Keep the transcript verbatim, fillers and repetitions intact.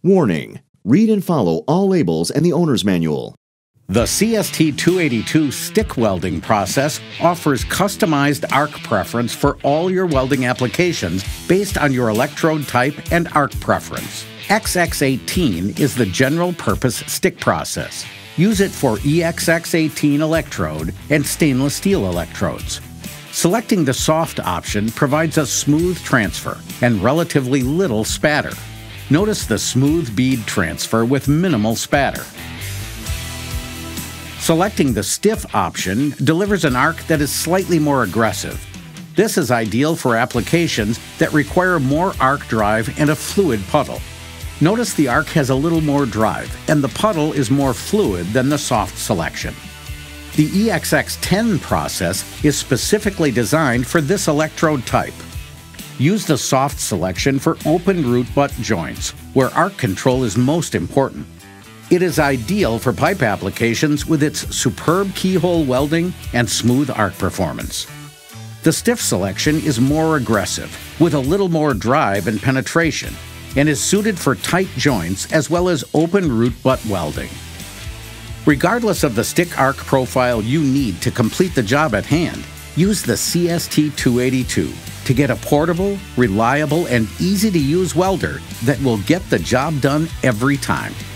Warning: read and follow all labels and the owner's manual. The C S T two eighty-two stick welding process offers customized arc preference for all your welding applications based on your electrode type and arc preference. X X eighteen is the general purpose stick process. Use it for E X X eighteen electrode and stainless steel electrodes. Selecting the soft option provides a smooth transfer and relatively little spatter. Notice the smooth bead transfer with minimal spatter. Selecting the stiff option delivers an arc that is slightly more aggressive. This is ideal for applications that require more arc drive and a fluid puddle. Notice the arc has a little more drive, and the puddle is more fluid than the soft selection. The E X X ten process is specifically designed for this electrode type. Use the soft selection for open root butt joints, where arc control is most important. It is ideal for pipe applications with its superb keyhole welding and smooth arc performance. The stiff selection is more aggressive, with a little more drive and penetration, and is suited for tight joints as well as open root butt welding. Regardless of the stick arc profile you need to complete the job at hand, use the C S T two eighty-two to get a portable, reliable, and easy-to-use welder that will get the job done every time.